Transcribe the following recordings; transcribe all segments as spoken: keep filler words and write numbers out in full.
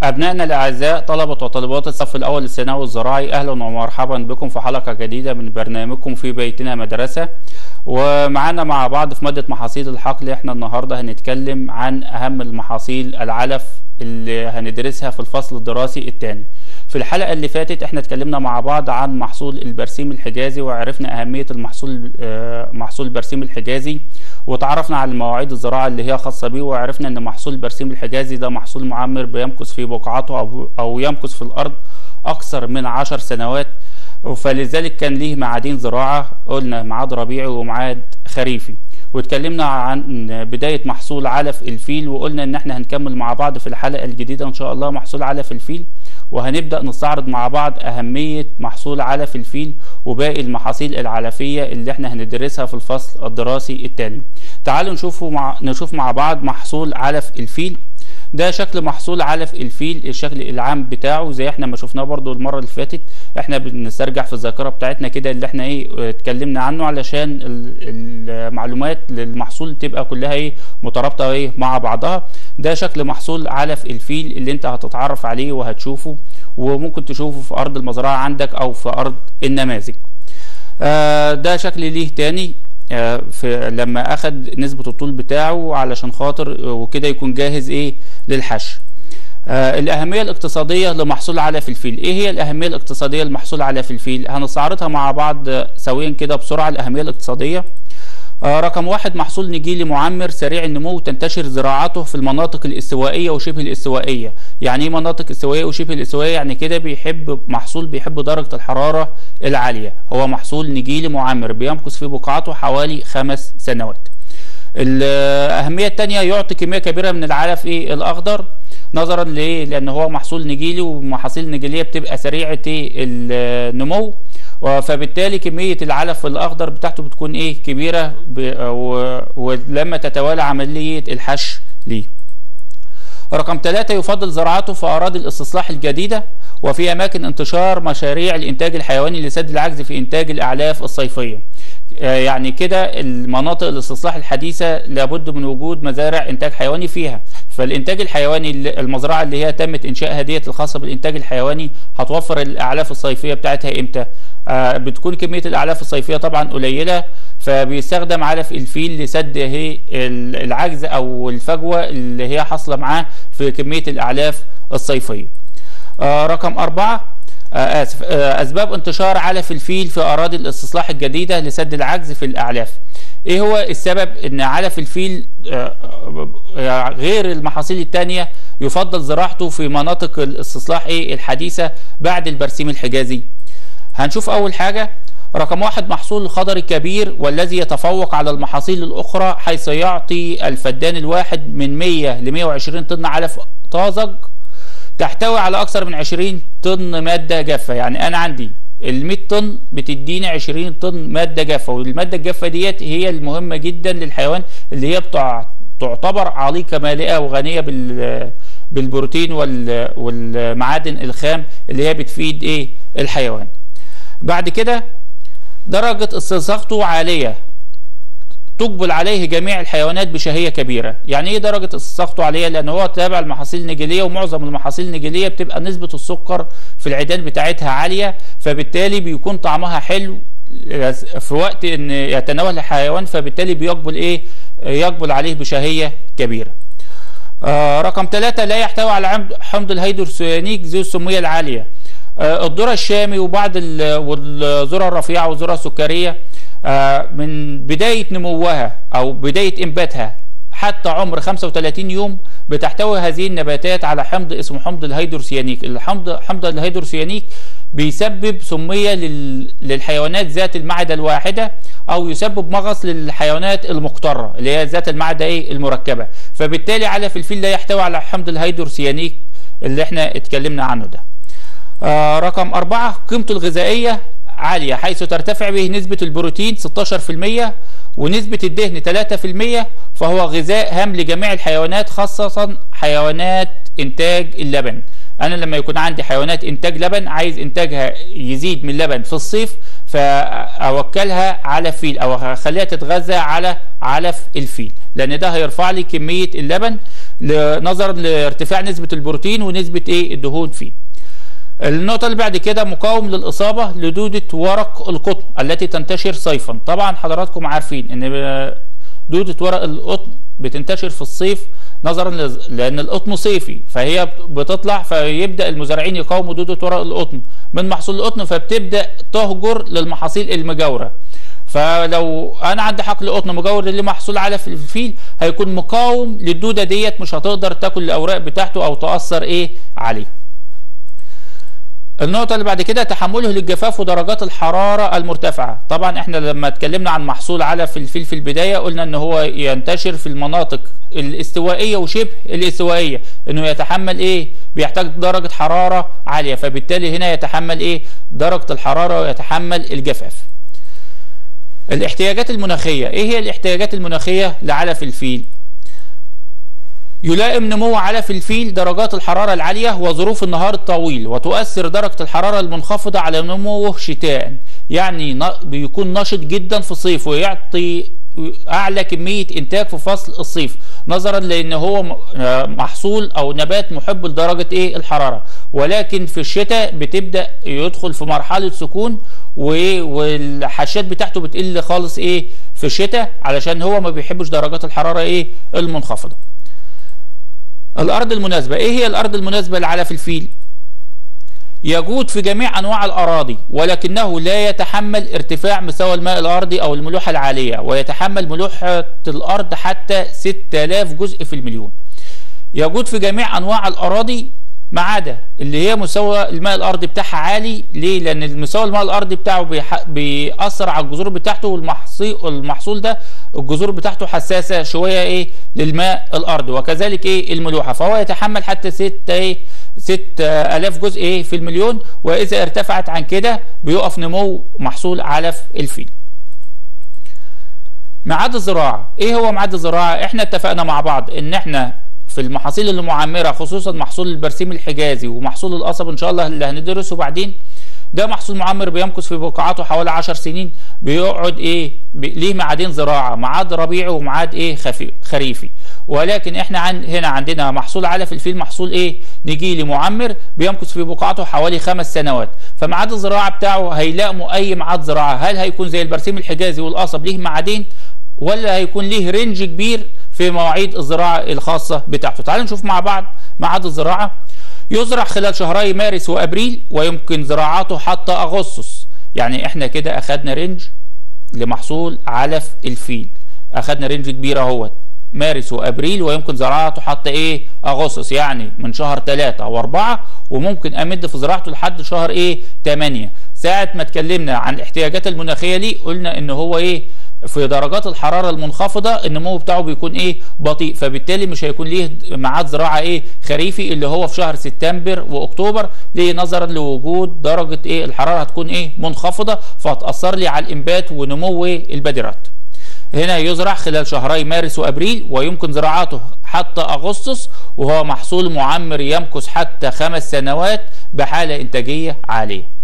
أبنائنا الأعزاء طلبة وطالبات الصف الأول الثانوي الزراعي، أهلا ومرحبا بكم في حلقة جديدة من برنامجكم في بيتنا مدرسة. ومعانا مع بعض في مادة محاصيل الحقل. احنا النهاردة هنتكلم عن أهم المحاصيل العلف اللي هندرسها في الفصل الدراسي الثاني. في الحلقة اللي فاتت احنا اتكلمنا مع بعض عن محصول البرسيم الحجازي، وعرفنا أهمية المحصول محصول البرسيم الحجازي، وتعرفنا على مواعيد الزراعة اللي هي خاصة بيه، وعرفنا ان محصول البرسيم الحجازي ده محصول معمر بيمكث في بقعته أو, أو يمكث في الأرض أكثر من عشر سنوات، فلذلك كان ليه معادين زراعة، قلنا معاد ربيعي ومعاد خريفي. واتكلمنا عن بداية محصول علف الفيل، وقلنا ان احنا هنكمل مع بعض في الحلقة الجديدة ان شاء الله محصول علف الفيل، وهنبدأ نستعرض مع بعض أهمية محصول علف الفيل وباقي المحاصيل العلفية اللي احنا هندرسها في الفصل الدراسي الثاني. تعالوا نشوفوا مع نشوف مع بعض محصول علف الفيل. ده شكل محصول علف الفيل، الشكل العام بتاعه زي احنا ما شفناه برضو المرة اللي فاتت. احنا بنسترجع في الذاكرة بتاعتنا كده اللي احنا ايه اتكلمنا عنه، علشان المعلومات للمحصول تبقى كلها ايه مترابطة ايه مع بعضها. ده شكل محصول علف الفيل اللي انت هتتعرف عليه وهتشوفه، وممكن تشوفه في ارض المزرعة عندك او في ارض النماذج. آه ده شكل ليه تاني آه في لما اخد نسبة الطول بتاعه علشان خاطر وكده يكون جاهز ايه للحشو. آه الأهمية الاقتصادية لمحصول علف الفيل. ايه هي الأهمية الاقتصادية لمحصول علف الفيل؟ هنستعرضها مع بعض سويا كده بسرعة. الأهمية الاقتصادية آه رقم واحد، محصول نجيلي معمر سريع النمو، تنتشر زراعته في المناطق الاستوائية وشبه الاستوائية. يعني ايه مناطق استوائية وشبه الاستوائية؟ يعني كده بيحب محصول بيحب درجة الحرارة العالية. هو محصول نجيلي معمر بيمكث في بقعته حوالي خمس سنوات. الأهمية الثانية، يعطي كمية كبيرة من العلف ايه الأخضر، نظرا ليه؟ لأن هو محصول نجيلي، ومحاصيل النجيلية بتبقى سريعة النمو، فبالتالي كمية العلف الأخضر بتاعته بتكون ايه كبيرة، ولما تتوالى عملية الحشو ليه. رقم ثلاثة، يفضل زراعته في أراضي الاستصلاح الجديدة وفي أماكن انتشار مشاريع الإنتاج الحيواني لسد العجز في إنتاج الأعلاف الصيفية. يعني كده المناطق الاستصلاح الحديثة لابد من وجود مزارع إنتاج حيواني فيها. فالإنتاج الحيواني، المزرعة اللي هي تمت إنشائها ديت الخاصة بالإنتاج الحيواني، هتوفر الأعلاف الصيفية بتاعتها إمتى؟ آه بتكون كمية الأعلاف الصيفية طبعا قليلة، فبيستخدم علف الفيل لسد هي العجز أو الفجوة اللي هي حاصلة معاه في كمية الأعلاف الصيفية. آه رقم أربعة، آه آسف آه أسباب انتشار علف الفيل في أراضي الاستصلاح الجديدة لسد العجز في الأعلاف. إيه هو السبب إن علف الفيل آه آه غير المحاصيل التانية يفضل زراعته في مناطق الاستصلاح إيه الحديثة بعد البرسيم الحجازي؟ هنشوف أول حاجة رقم واحد، محصول خضري كبير والذي يتفوق على المحاصيل الأخرى، حيث يعطي الفدان الواحد من مية ل مية وعشرين طن علف طازج تحتوي على أكثر من عشرين طن مادة جافة. يعني أنا عندي ال مية طن بتديني عشرين طن مادة جافة، والمادة الجافة ديت هي المهمة جدا للحيوان، اللي هي بتاع تعتبر عليقة مالئة وغنية بال بالبروتين والمعادن الخام اللي هي بتفيد ايه الحيوان. بعد كده درجة استساغته عالية تقبل عليه جميع الحيوانات بشهية كبيرة. يعني ايه درجة استساغته عالية؟ لان هو تابع المحاصيل النجيلية، ومعظم المحاصيل النجيلية بتبقى نسبة السكر في العيدان بتاعتها عالية، فبالتالي بيكون طعمها حلو في وقت ان يتناول الحيوان، فبالتالي بيقبل ايه يقبل عليه بشهية كبيرة. آه رقم ثلاثة، لا يحتوي على حمض الهيدروسيانيك ذو السمية العالية. آه الذرة الشامي وبعض والذرة الرفيعة والذرة السكرية آه من بداية نموها أو بداية إنباتها حتى عمر خمسة وثلاثين يوم بتحتوي هذه النباتات على حمض اسمه حمض الهيدروسيانيك. الحمض حمض الهيدروسيانيك بيسبب سمية للحيوانات ذات المعدة الواحدة، أو يسبب مغص للحيوانات المقطرة اللي هي ذات المعدة إيه المركبة. فبالتالي علف الفيل لا يحتوي على حمض الهيدروسيانيك اللي احنا اتكلمنا عنه ده. آه رقم أربعة، قيمته الغذائية عالية، حيث ترتفع به نسبة البروتين ستاشر في المية ونسبة الدهن ثلاثة في المية، فهو غذاء هام لجميع الحيوانات خاصة حيوانات إنتاج اللبن. أنا لما يكون عندي حيوانات إنتاج لبن عايز إنتاجها يزيد من اللبن في الصيف، فأوكلها على فيل أو أخليها تتغذى على علف الفيل، لأن ده هيرفع لي كمية اللبن نظرا لارتفاع نسبة البروتين ونسبة ايه الدهون فيه. النقطة اللي بعد كده مقاوم للإصابة لدودة ورق القطن التي تنتشر صيفا. طبعا حضراتكم عارفين ان دودة ورق القطن بتنتشر في الصيف نظرا لان القطن صيفي، فهي بتطلع فيبدأ المزارعين يقاوموا دودة ورق القطن من محصول القطن، فبتبدأ تهجر للمحاصيل المجاورة. فلو انا عندي حقل قطن مجاور اللي محصول علف الفيل هيكون مقاوم للدودة ديت، مش هتقدر تاكل الاوراق بتاعته او تأثر ايه عليه. النقطة اللي بعد كده تحمله للجفاف ودرجات الحرارة المرتفعة. طبعا احنا لما اتكلمنا عن محصول علف الفيل في البداية قلنا ان هو ينتشر في المناطق الاستوائية وشبه الاستوائية، انه يتحمل ايه بيحتاج درجة حرارة عالية، فبالتالي هنا يتحمل ايه درجة الحرارة ويتحمل الجفاف. الاحتياجات المناخية، ايه هي الاحتياجات المناخية لعلف الفيل؟ يلائم نمو علف الفيل درجات الحرارة العالية وظروف النهار الطويل، وتؤثر درجة الحرارة المنخفضة على نموه شتاء، يعني بيكون نشط جدا في الصيف ويعطي اعلى كمية انتاج في فصل الصيف، نظرا لان هو محصول او نبات محب لدرجة ايه الحرارة. ولكن في الشتاء بتبدأ يدخل في مرحلة سكون والحشات بتاعته بتقل خالص ايه في الشتاء، علشان هو ما بيحبش درجات الحرارة ايه المنخفضة. الارض المناسبة، ايه هي الارض المناسبة لعلف الفيل؟ يجود في جميع انواع الاراضي، ولكنه لا يتحمل ارتفاع مستوى الماء الارضي او الملوحة العالية، ويتحمل ملوحة الارض حتى ستة آلاف جزء في المليون. يجود في جميع انواع الاراضي ما عدا اللي هي مستوى الماء الارضي بتاعها عالي. ليه؟ لان مستوى الماء الارضي بتاعه بيأثر على الجذور بتاعته، والمحصول المحصول ده الجذور بتاعته حساسه شويه ايه للماء الارضي، وكذلك ايه الملوحه، فهو يتحمل حتى ستة ايه ستة آلاف جزء ايه في المليون، واذا ارتفعت عن كده بيقف نمو محصول علف الفيل. ميعاد الزراعه، ايه هو ميعاد الزراعه؟ احنا اتفقنا مع بعض ان احنا في المحاصيل المعمره خصوصا محصول البرسيم الحجازي ومحصول القصب ان شاء الله اللي هندرسه بعدين، ده محصول معمر بيمكث في بقاعاته حوالي عشر سنين، بيقعد ايه ليه ميعادين زراعه، ميعاد ربيعي وميعاد ايه خريفي. ولكن احنا عن هنا عندنا محصول علف الفيل محصول ايه نجيلي معمر بيمكث في بقاعته حوالي خمس سنوات، فميعاد الزراعه بتاعه هيلائموا اي ميعاد زراعه. هل هيكون زي البرسيم الحجازي والقصب ليه ميعادين، ولا هيكون ليه رينج كبير في مواعيد الزراعه الخاصه بتاعته؟ تعالوا نشوف مع بعض ميعاد الزراعه. يزرع خلال شهري مارس وابريل، ويمكن زراعته حتى اغسطس. يعني احنا كده اخدنا رينج لمحصول علف الفيل، اخدنا رينج كبير اهوت مارس وابريل، ويمكن زراعته حتى ايه اغسطس، يعني من شهر ثلاثة او اربعة، وممكن امد في زراعته لحد شهر ايه ثمانية. ساعة ما اتكلمنا عن الاحتياجات المناخية ليه قلنا ان هو ايه في درجات الحرارة المنخفضة النمو بتاعه بيكون ايه بطيء، فبالتالي مش هيكون ليه ميعاد زراعة ايه خريفي اللي هو في شهر سبتمبر واكتوبر، ليه نظرا لوجود درجة ايه الحرارة هتكون ايه منخفضة، فهتأثر لي على الانبات ونمو إيه البذرات. هنا يزرع خلال شهري مارس وابريل، ويمكن زراعته حتى اغسطس، وهو محصول معمر يمكث حتى خمس سنوات بحالة انتاجية عالية.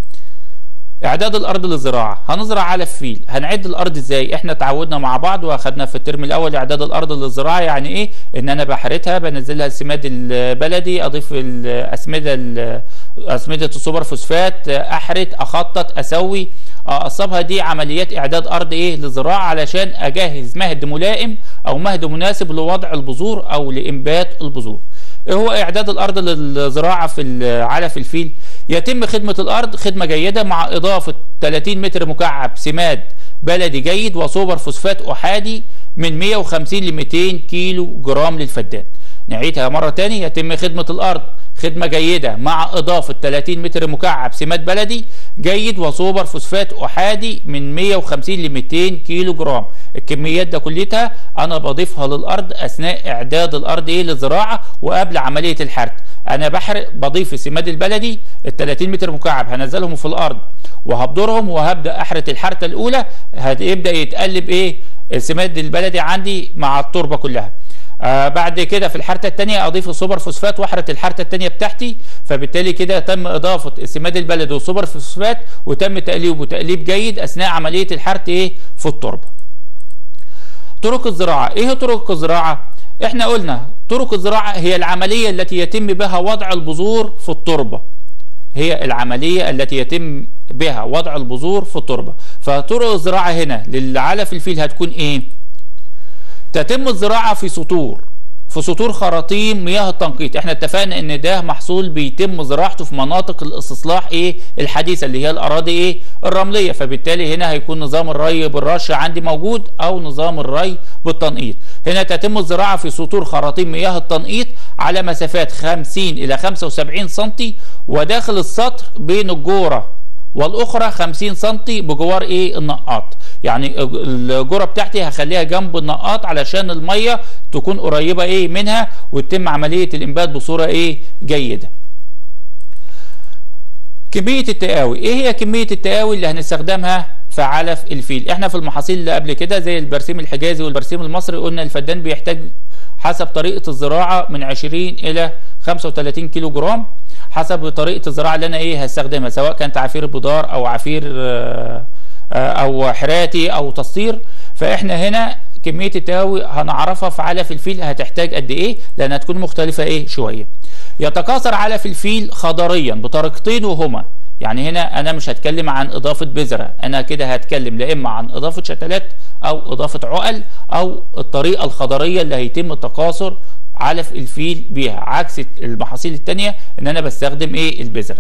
اعداد الارض للزراعه، هنزرع علف فيل، هنعد الارض ازاي؟ احنا اتعودنا مع بعض واخدنا في الترم الاول اعداد الارض للزراعه. يعني ايه؟ ان انا بحرتها، بنزلها السماد البلدي، اضيف الاسمده اسمده السوبر فوسفات، احرت، اخطط، اسوي، اقصبها. دي عمليات اعداد ارض ايه للزراعه علشان اجهز مهد ملائم او مهد مناسب لوضع البذور او لانبات البذور. ايه هو اعداد الارض للزراعه في علف الفيل؟ يتم خدمة الأرض خدمة جيدة مع إضافة ثلاثين متر مكعب سماد بلدي جيد وسوبر فوسفات أحادي من مئة وخمسين ل مئتين كيلو جرام للفدان. نعيدها مرة تاني، يتم خدمة الأرض خدمة جيدة مع إضافة ثلاثين متر مكعب سماد بلدي جيد وسوبر فوسفات أحادي من مئة وخمسين ل مئتين كيلو جرام. الكميات ده كلها أنا بضيفها للأرض أثناء إعداد الأرض إيه للزراعة وقبل عملية الحرث. انا بحرق بضيف السماد البلدي ال ثلاثين متر مكعب هنزلهم في الارض وهبدرهم وهبدا احرث الحرثه الاولى، هيبدا يتقلب ايه السماد البلدي عندي مع التربه كلها. آه بعد كده في الحرثه الثانيه اضيف السوبر فوسفات واحرث الحرثه الثانيه بتاعتي، فبالتالي كده تم اضافه السماد البلدي والسوبر فوسفات وتم تقليبه تقليب جيد اثناء عمليه الحرث ايه في التربه. طرق الزراعه، ايه طرق الزراعه؟ احنا قلنا طرق الزراعة هي العملية التي يتم بها وضع البذور في التربة، هي العملية التي يتم بها وضع البذور في التربة. فطرق الزراعة هنا للعلف الفيل هتكون ايه؟ تتم الزراعة في سطور، في سطور خراطيم مياه التنقيط. احنا اتفقنا ان ده محصول بيتم زراعته في مناطق الاستصلاح ايه الحديثة، اللي هي الاراضي ايه الرملية. فبالتالي هنا هيكون نظام الري بالرش عندي موجود، او نظام الري بالتنقيط. هنا تتم الزراعة في سطور خراطيم مياه التنقيط على مسافات خمسين الى خمسة وسبعين سنتي، وداخل السطر بين الجورة والاخرى خمسين سنتي بجوار ايه النقاط. يعني الجرة بتاعتي هخليها جنب النقاط علشان المية تكون قريبة ايه منها، وتتم عملية الانبات بصورة ايه جيدة. كمية التقاوي، ايه هي كمية التقاوي اللي هنستخدمها في علف الفيل؟ احنا في المحاصيل اللي قبل كده زي البرسيم الحجازي والبرسيم المصري قلنا الفدان بيحتاج حسب طريقة الزراعة من عشرين الى خمسة وتلاتين كيلو جرام، حسب طريقة الزراعة اللي انا ايه هستخدمها، سواء كانت عفير بضار او عفير آه او حراتي او تصطير. فاحنا هنا كمية التقاوي هنعرفها في علف الفيل هتحتاج قد ايه، لانها تكون مختلفة ايه شوية. يتكاثر علف الفيل خضريا بطريقتين، وهما يعني هنا انا مش هتكلم عن اضافة بذرة، انا كده هتكلم لا اما عن اضافة شتلات او اضافة عقل، او الطريقة الخضرية اللي هيتم تكاثر علف الفيل بيها، عكس المحاصيل التانية ان انا بستخدم ايه البذرة.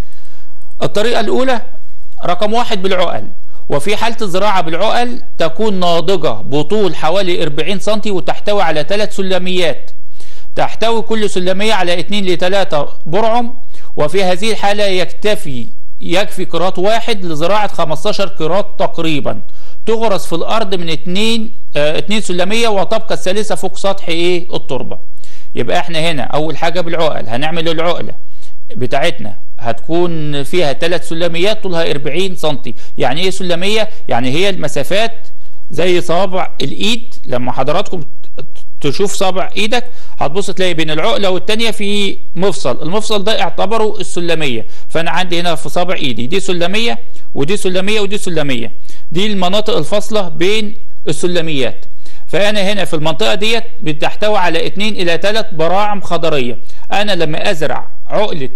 الطريقة الاولى رقم واحد بالعقل، وفي حالة الزراعة بالعقل تكون ناضجة بطول حوالي أربعين سنتي وتحتوي على ثلاث سلميات، تحتوي كل سلمية على اتنين لتلاتة برعم. وفي هذه الحالة يكتفي يكفي قيراط واحد لزراعة خمستاشر قيراط تقريبا، تغرس في الأرض من اتنين اه اتنين سلمية، وتبقى الثالثة فوق سطح ايه التربة. يبقى احنا هنا أول حاجة بالعقل هنعمل العقلة بتاعتنا هتكون فيها ثلاث سلميات طولها أربعين سنتي. يعني ايه سلمية؟ يعني هي المسافات زي صابع الايد. لما حضراتكم تشوف صابع ايدك هتبص تلاقي بين العقلة والتانية في مفصل، المفصل ده اعتبره السلمية. فانا عندي هنا في صابع ايدي دي سلمية ودي سلمية ودي سلمية، دي المناطق الفاصلة بين السلميات. فانا هنا في المنطقة ديت بتحتوي على اتنين الى تلات براعم خضرية. انا لما ازرع عقلة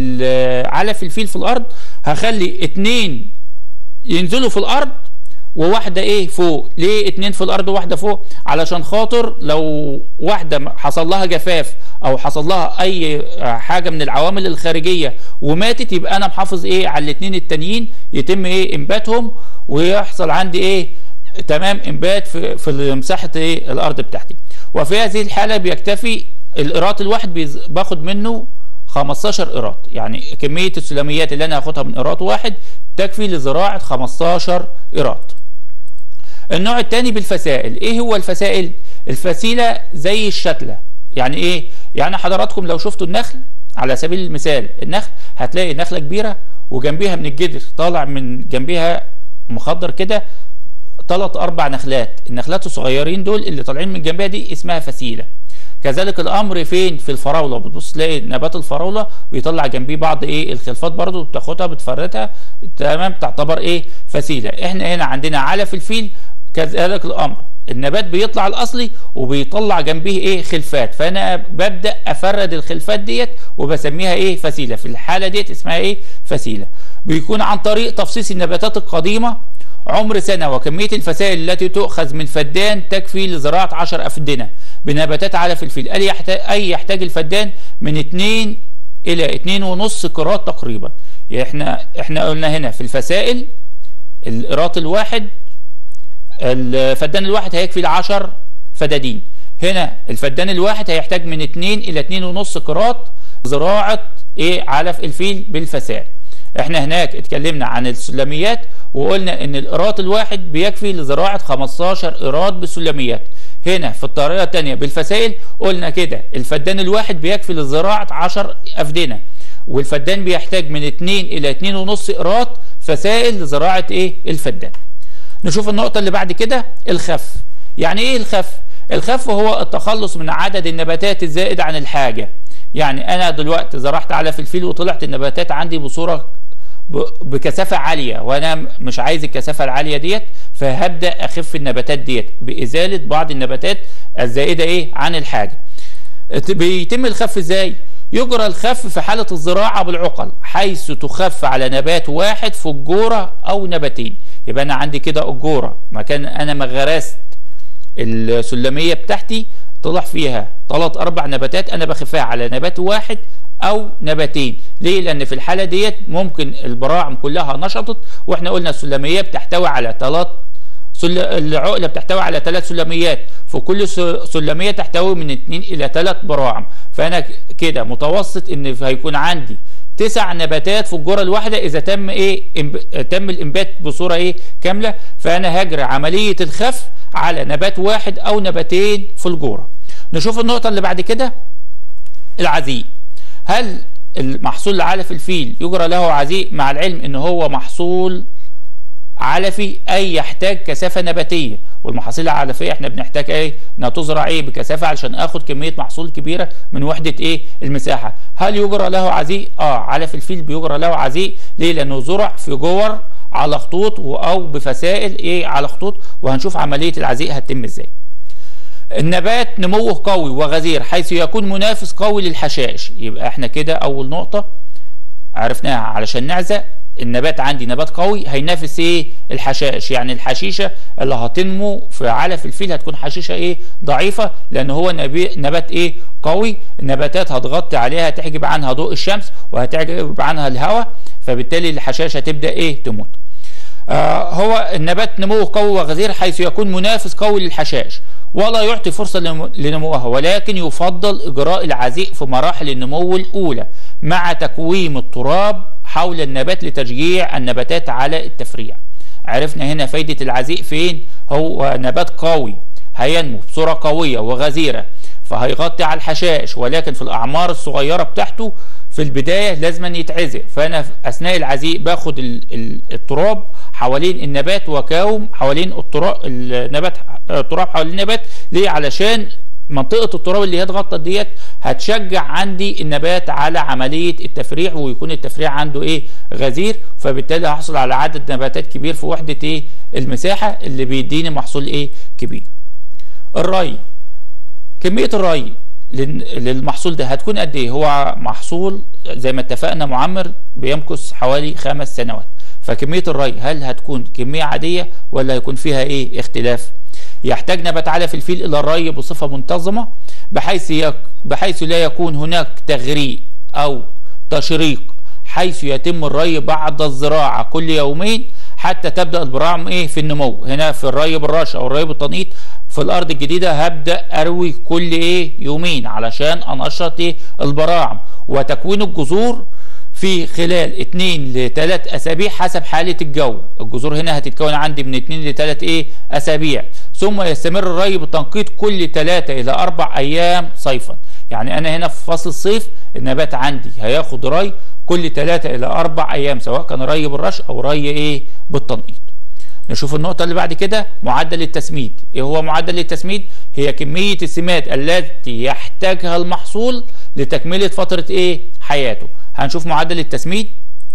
علف الفيل في الارض هخلي اتنين ينزلوا في الارض وواحدة ايه فوق. ليه اتنين في الارض وواحدة فوق؟ علشان خاطر لو واحدة حصل لها جفاف او حصل لها اي حاجة من العوامل الخارجية وماتت، يبقى انا محافظ ايه على الاتنين التانيين، يتم ايه انباتهم ويحصل عندي ايه تمام انبات في, في مساحة ايه الارض بتاعتي. وفي هذه الحالة بيكتفي القيراط الواحد باخد منه خمستاشر قيراط، يعني كمية السلميات اللي انا هاخدها من قيراط واحد تكفي لزراعة خمستاشر قيراط. النوع الثاني بالفسائل. ايه هو الفسائل؟ الفسيلة زي الشتلة. يعني ايه؟ يعني حضراتكم لو شفتوا النخل على سبيل المثال، النخل هتلاقي نخلة كبيرة وجنبيها من الجدر طالع من جنبيها مخضر كده ثلاث اربع نخلات، النخلات الصغيرين دول اللي طالعين من جنبها دي اسمها فسيلة. كذلك الامر فين؟ في الفراوله، بتبص تلاقي نبات الفراوله بيطلع جنبيه بعض ايه الخلفات برضو، بتاخدها بتفرتها تمام تعتبر ايه فسيله. احنا هنا عندنا علف الفيل كذلك الامر، النبات بيطلع الاصلي وبيطلع جنبيه ايه خلفات، فانا ببدا افرد الخلفات ديت وبسميها ايه فسيله. في الحاله ديت اسمها ايه فسيله. بيكون عن طريق تفصيص النباتات القديمه عمر سنه، وكميه الفسائل التي تؤخذ من فدان تكفي لزراعه عشر افدنه بنباتات علف الفيل. اي يحتاج اي يحتاج الفدان من اتنين الى اتنين ونص قيراط تقريبا. يعني احنا احنا قلنا هنا في الفسائل القيراط الواحد الفدان الواحد هيكفي ل عشر فدادين، هنا الفدان الواحد هيحتاج من اتنين الى اتنين ونص قيراط زراعه ايه علف الفيل بالفسائل. احنا هناك اتكلمنا عن السلميات وقلنا ان القيراط الواحد بيكفي لزراعه خمستاشر قيراط بالسلميات. هنا في الطريقه الثانيه بالفسائل قلنا كده الفدان الواحد بيكفي لزراعه عشر افدنه، والفدان بيحتاج من اتنين الى اتنين ونص قيراط فسائل لزراعه ايه الفدان. نشوف النقطه اللي بعد كده الخف. يعني ايه الخف؟ الخف هو التخلص من عدد النباتات الزائد عن الحاجه. يعني انا دلوقتي زرعت علف الفيل وطلعت النباتات عندي بصوره بكثافه عاليه، وانا مش عايز الكثافه العاليه ديت، فهبدا اخف النباتات ديت بازاله بعض النباتات الزائده ايه عن الحاجه. بيتم الخف ازاي؟ يجرى الخف في حاله الزراعه بالعقل، حيث تخف على نبات واحد في الجوره او نباتين. يبقى انا عندي كده الجوره مكان انا ما غرست السلميه بتاعتي طلع فيها ثلاث اربع نباتات، انا بخفها على نبات واحد او نباتين. ليه؟ لان في الحاله ديت ممكن البراعم كلها نشطت، واحنا قلنا السلميه بتحتوي على ثلاث سل... العقله بتحتوي على ثلاث سلميات، فكل سلميه تحتوي من اثنين الى ثلاث براعم، فانا كده متوسط ان هيكون عندي تسع نباتات في الجرة الواحدة إذا تم إيه إمب... تم الإنبات بصورة إيه كاملة، فأنا هجري عملية الخف على نبات واحد أو نباتين في الجرة. نشوف النقطة اللي بعد كده، العزيء. هل المحصول العلفي الفيل يجرى له عزيء؟ مع العلم إن هو محصول علفي أي يحتاج كثافة نباتية، والمحاصيل العلفية احنا بنحتاج ايه؟ انها تزرع ايه بكثافة علشان اخد كمية محصول كبيرة من وحدة ايه المساحة. هل يجرى له عزيء؟ اه علف الفيل بيجرى له عزيء. ليه؟ لانه زرع في جور على خطوط او بفسائل ايه على خطوط، وهنشوف عملية العزيء هتتم ازاي. النبات نموه قوي وغزير حيث يكون منافس قوي للحشائش. يبقى احنا كده اول نقطة عرفناها، علشان نعزق النبات عندي نبات قوي هينافس ايه الحشائش، يعني الحشيشه اللي هتنمو في علف الفيل هتكون حشيشه ايه ضعيفه، لان هو نبات ايه قوي. النباتات هتغطي عليها، هتحجب عنها ضوء الشمس وهتحجب عنها الهواء، فبالتالي الحشائش هتبدا ايه تموت. آه هو النبات نموه قوي وغزير حيث يكون منافس قوي للحشائش، ولا يعطي فرصه لنموها، ولكن يفضل اجراء العزيء في مراحل النمو الاولى مع تكويم التراب حول النبات لتشجيع النباتات على التفريع. عرفنا هنا فايدة العزيء فين؟ هو نبات قوي هينمو بصورة قوية وغزيرة، فهيغطي على الحشائش، ولكن في الأعمار الصغيرة بتاعته في البداية لازم يتعزق. فأنا أثناء العزيء باخد التراب حوالين النبات وكاوم حوالين التراب النبات التراب حوالين النبات. ليه؟ علشان منطقة التراب اللي هتغطى ديت هتشجع عندي النبات على عملية التفريع، ويكون التفريع عنده ايه غزير، فبالتالي هحصل على عدد نباتات كبير في وحدة ايه المساحة اللي بيديني محصول ايه كبير. الري، كمية الري للمحصول ده هتكون قد ايه؟ هو محصول زي ما اتفقنا معمر بيمكث حوالي خمس سنوات، فكمية الري هل هتكون كمية عادية ولا هيكون فيها ايه اختلاف؟ يحتاج نبات علف الفيل الى الري بصفه منتظمه بحيث يك بحيث لا يكون هناك تغريق او تشريق، حيث يتم الري بعد الزراعه كل يومين حتى تبدا البراعم ايه في النمو. هنا في الري بالرش او الري بالتنقيط في الارض الجديده هبدا اروي كل ايه يومين علشان انشط ايه البراعم، وتكوين الجذور في خلال اتنين لتلات اسابيع حسب حالة الجو. الجذور هنا هتتكون عندي من اتنين لتلات ايه اسابيع، ثم يستمر الري بالتنقيط كل تلاتة الى اربع ايام صيفا. يعني انا هنا في فصل الصيف النبات عندي هياخد ري كل تلاتة الى اربع ايام، سواء كان ري بالرش او ري ايه بالتنقيط. نشوف النقطة اللي بعد كده، معدل التسميد. ايه هو معدل التسميد؟ هي كمية السماد التي يحتاجها المحصول لتكملة فترة ايه حياته. هنشوف معدل التسميد.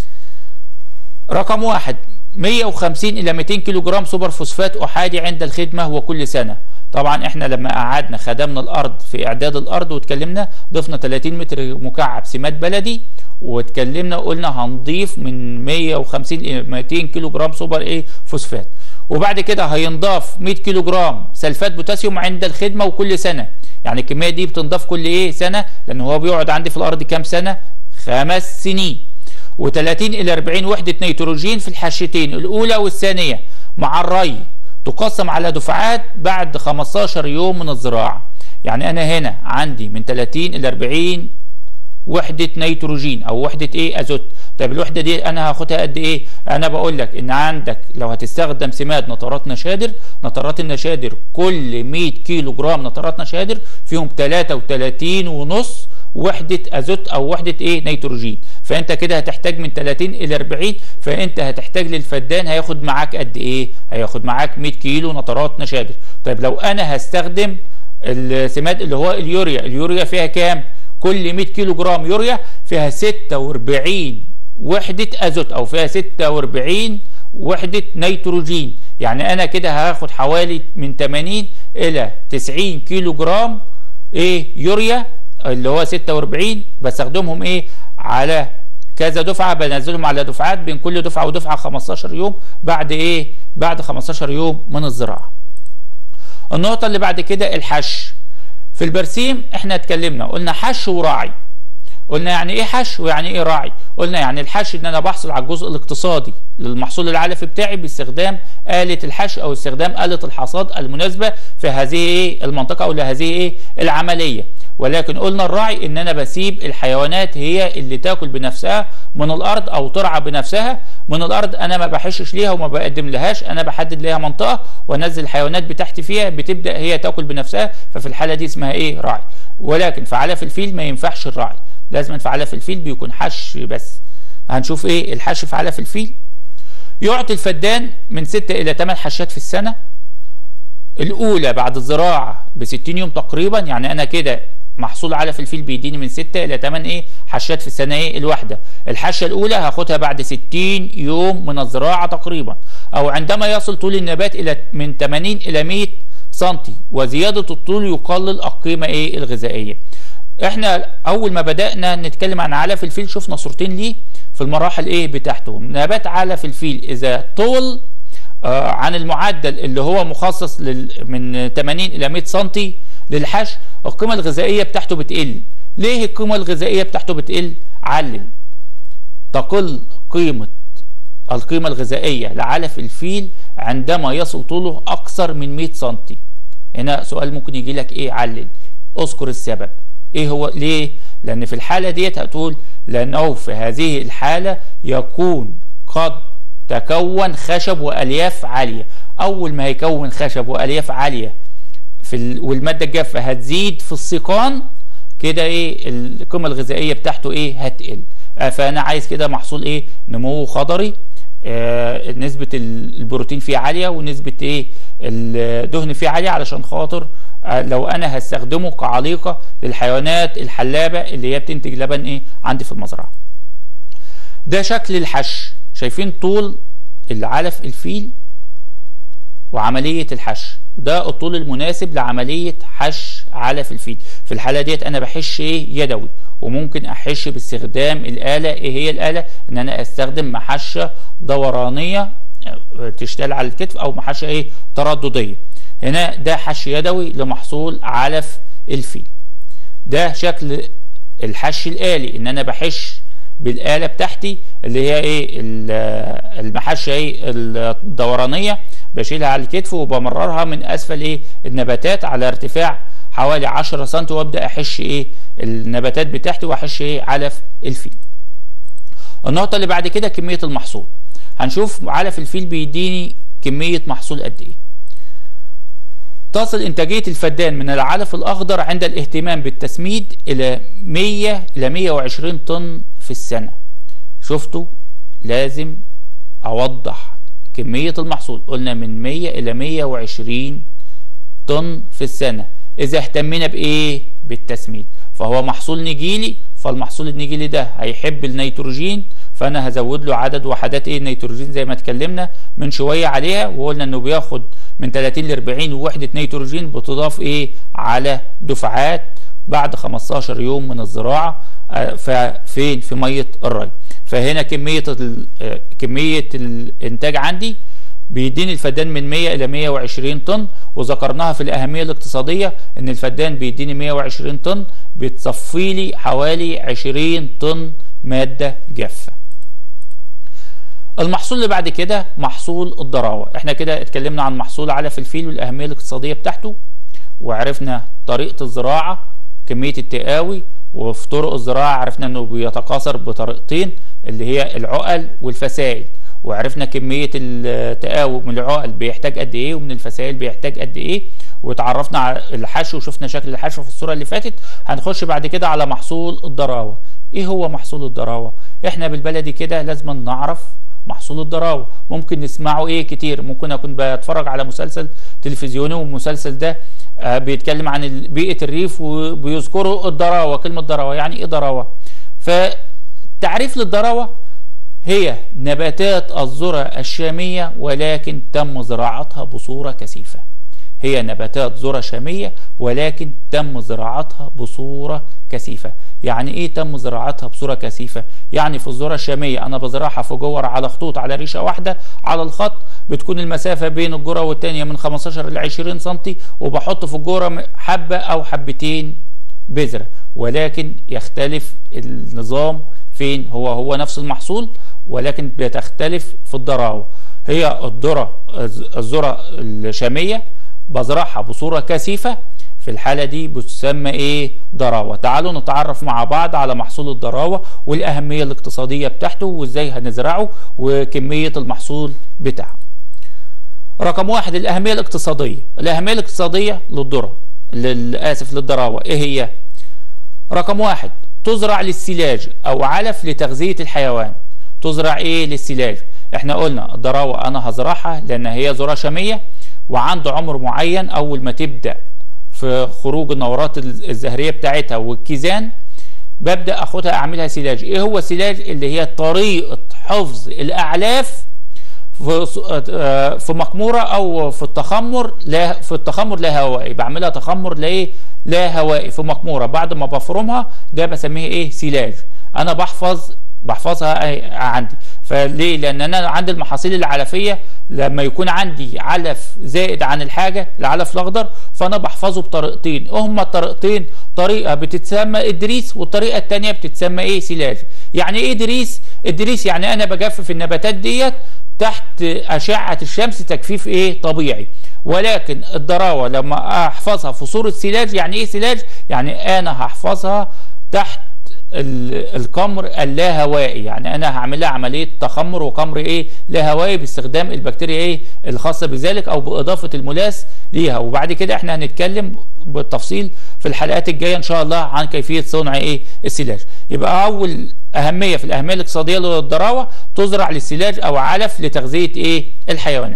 رقم واحد، مية وخمسين الى ميتين كيلو جرام سوبر فوسفات احادي عند الخدمة وكل سنة. طبعا احنا لما قعدنا خدمنا الارض في اعداد الارض واتكلمنا ضفنا تلاتين متر مكعب سماد بلدي، واتكلمنا قلنا هنضيف من مية وخمسين الى ميتين كيلو جرام سوبر ايه فوسفات، وبعد كده هينضاف مية كيلو جرام سلفات بوتاسيوم عند الخدمة وكل سنة. يعني الكمية دي بتنضاف كل ايه سنة، لان هو بيقعد عندي في الارض كام سنة؟ خمس سنين. وتلاتين الى اربعين وحدة نيتروجين في الحشتين الاولى والثانية مع الري، تقسم على دفعات بعد خمستاشر يوم من الزراعة. يعني انا هنا عندي من تلاتين الى اربعين وحدة نيتروجين او وحدة ايه ازوت. طيب الوحدة دي انا هاخدها قد ايه؟ انا بقول لك ان عندك لو هتستخدم سماد نترات نشادر، نترات النشادر كل مية كيلو جرام نترات نشادر فيهم تلاتة وتلاتين ونص وحدة ازوت او وحدة ايه نيتروجين. فانت كده هتحتاج من تلاتين الى اربعين، فانت هتحتاج للفدان هياخد معاك قد ايه؟ هياخد معاك مية كيلو نترات نشادر. طيب لو انا هستخدم السماد اللي هو اليوريا، اليوريا فيها كام؟ كل مية كيلو جرام يوريا فيها ستة واربعين وحدة ازوت او فيها ستة واربعين وحدة نيتروجين. يعني انا كده هاخد حوالي من ثمانين الى تسعين كيلو جرام ايه يوريا اللي هو ستة واربعين، بستخدمهم ايه على كذا دفعه، بنزلهم على دفعات بين كل دفعه ودفعه خمستاشر يوم بعد ايه بعد خمستاشر يوم من الزراعه. النقطه اللي بعد كده الحش. في البرسيم احنا اتكلمنا قلنا حش وراعي. قلنا يعني ايه حش ويعني ايه راعي. قلنا يعني الحش ان انا بحصل على الجزء الاقتصادي للمحصول العلفي بتاعي باستخدام آلة الحش او استخدام آلة الحصاد المناسبة في هذه ايه المنطقة او لهذه ايه العملية. ولكن قلنا الراعي ان انا بسيب الحيوانات هي اللي تاكل بنفسها من الارض او ترعى بنفسها من الارض. انا ما بحشش ليها وما بقدم لهاش، انا بحدد ليها منطقة وانزل الحيوانات بتاعتي فيها بتبدأ هي تاكل بنفسها، ففي الحالة دي اسمها ايه راعي. ولكن في علف الفيل ما ينفعش الراعي، لازم في علف الفيل بيكون حش بس. هنشوف ايه الحش في علف الفيل. يعطي الفدان من ستة الى ثمانية حشات في السنة. الاولى بعد الزراعة ب ستين يوم تقريبا، يعني انا كده محصول علف الفيل بيديني من ستة الى ثمانية ايه حشات في السنة ايه الواحدة. الحشة الاولى هاخدها بعد ستين يوم من الزراعة تقريبا، او عندما يصل طول النبات الى من ثمانين الى مية سنتي، وزيادة الطول يقلل القيمة ايه الغذائية. احنا اول ما بدأنا نتكلم عن علف الفيل شفنا صورتين ليه في المراحل ايه بتاعته. نبات علف الفيل اذا طول آه عن المعدل اللي هو مخصص لل من ثمانين الى مية سنتي للحش، القيمة الغذائية بتاعته بتقل. ليه القيمة الغذائية بتاعته بتقل؟ علل. تقل قيمة القيمة الغذائية لعلف الفيل عندما يصل طوله اكثر من مية سنتي. هنا سؤال ممكن يجي لك ايه علل، اذكر السبب. ايه هو ليه؟ لان في الحالة ديت هتقول لانه في هذه الحالة يكون قد تكون خشب والياف عالية. اول ما هيكون خشب والياف عالية في ال... والمادة الجافة هتزيد في السيقان كده ايه القيمة الغذائية بتاعته ايه هتقل. آه فانا عايز كده محصول ايه نمو خضري، آه نسبة البروتين فيه عالية ونسبة ايه الدهن فيه عالية، علشان خاطر لو انا هستخدمه كعليقه للحيوانات الحلابه اللي هي بتنتج لبن ايه عندي في المزرعه. ده شكل الحش. شايفين طول العلف الفيل وعمليه الحش. ده الطول المناسب لعمليه حش علف الفيل. في الحاله ديت انا بحش ايه يدوي، وممكن احش باستخدام الاله. ايه هي الاله؟ ان انا استخدم محشه دورانيه تشتغل على الكتف او محشه ايه تردديه. هنا ده حش يدوي لمحصول علف الفيل. ده شكل الحش الآلي، ان انا بحش بالآلة بتاعتي اللي هي ايه المحشة ايه الدورانية، بشيلها على الكتف وبمررها من اسفل ايه النباتات على ارتفاع حوالي عشرة سنتي، وابدأ احش ايه النباتات بتاعتي واحش ايه علف الفيل. النقطة اللي بعد كده كمية المحصول. هنشوف علف الفيل بيديني كمية محصول قد ايه. تصل إنتاجية الفدان من العلف الأخضر عند الاهتمام بالتسميد إلى مية إلى مية وعشرين طن في السنة. شفتوا؟ لازم أوضح كمية المحصول. قلنا من مية إلى مية وعشرين طن في السنة إذا اهتمينا بإيه؟ بالتسميد. فهو محصول نجيلي، فالمحصول النجيلي ده هيحب النيتروجين، فأنا هزود له عدد وحدات إيه النيتروجين زي ما اتكلمنا من شوية عليها، وقلنا إنه بياخد من ثلاثين ل أربعين وحدة نيتروجين بتضاف ايه على دفعات بعد خمستاشر يوم من الزراعة فين في مية الري. فهنا كمية كمية الانتاج عندي بيديني الفدان من مية الى مية وعشرين طن، وذكرناها في الاهمية الاقتصادية ان الفدان بيديني مية وعشرين طن، بتصفي لي حوالي عشرين طن مادة جافة. المحصول اللي بعد كده محصول الضراوة. احنا كده اتكلمنا عن محصول علف الفيل والاهمية الاقتصادية بتاعته، وعرفنا طريقة الزراعة كمية التقاوي، وفي طرق الزراعة عرفنا انه بيتكاثر بطريقتين اللي هي العقل والفسائل، وعرفنا كمية التقاوي من العقل بيحتاج قد ايه ومن الفسائل بيحتاج قد ايه، واتعرفنا على الحشو وشفنا شكل الحشو في الصورة اللي فاتت. هنخش بعد كده على محصول الضراوة. ايه هو محصول الضراوة؟ احنا بالبلدي كده لازم نعرف محصول الضراوة. ممكن نسمعه ايه كتير، ممكن اكون بتفرج على مسلسل تلفزيوني والمسلسل ده آه بيتكلم عن بيئة الريف وبيذكروا الضراوة. كلمة ضراوة يعني ايه ضراوة؟ فتعريف للضراوة هي نباتات الذرة الشامية ولكن تم زراعتها بصورة كثيفة. هي نباتات ذرة شامية ولكن تم زراعتها بصورة كثيفة. يعني ايه تم زراعتها بصورة كثيفة؟ يعني في الذرة الشامية انا بزرعها في جور على خطوط على ريشة واحدة على الخط، بتكون المسافة بين الجرة والتانية من خمستاشر ل عشرين سنتي، وبحط في الجرة حبة او حبتين بذرة، ولكن يختلف النظام فين؟ هو هو نفس المحصول ولكن بتختلف في الضراوة. هي الذرة الذرة الشامية بزرعها بصورة كثيفة، في الحالة دي بتسمى ايه؟ ضراوة. تعالوا نتعرف مع بعض على محصول الضراوة والأهمية الاقتصادية بتاعته وازاي هنزرعه وكمية المحصول بتاعه. رقم واحد الأهمية الاقتصادية. الأهمية الاقتصادية للذرة آسف للضراوة ايه هي؟ رقم واحد تزرع للسلاج أو علف لتغذية الحيوان. تزرع ايه للسلاج؟ احنا قلنا الضراوة انا هزرعها لأن هي ذرة شامية وعنده عمر معين، أول ما تبدأ في خروج النورات الزهرية بتاعتها والكيزان ببدأ أخدها أعملها سلاج. إيه هو السلاج؟ اللي هي طريقة حفظ الأعلاف في في مكمورة أو في التخمر لا في التخمر لا هوائي. بعملها تخمر لا لا هوائي في مكمورة، بعد ما بفرمها ده بسميه إيه؟ سلاج. أنا بحفظ بحفظها عندي. فليه؟ لان انا عندي المحاصيل العلفيه لما يكون عندي علف زائد عن الحاجه العلف الاخضر فانا بحفظه بطريقتين. هما الطريقتين طريقه بتتسمى ادريس والطريقه الثانيه بتتسمى ايه؟ سلاج. يعني ايه ادريس؟ ادريس يعني انا بجفف النباتات ديت تحت اشعه الشمس تجفيف ايه؟ طبيعي. ولكن الضراوه لما احفظها في صوره سلاج، يعني ايه سلاج؟ يعني انا هحفظها تحت الكمر اللاهوائي. يعني انا هعمل لها عمليه تخمر وكمر ايه؟ لاهوائي باستخدام البكتيريا ايه؟ الخاصه بذلك او باضافه الملاس ليها. وبعد كده احنا هنتكلم بالتفصيل في الحلقات الجايه ان شاء الله عن كيفيه صنع ايه؟ السلاج. يبقى اول اهميه في الاهميه الاقتصاديه للضراوه تزرع للسلاج او علف لتغذيه ايه؟ الحيوانات.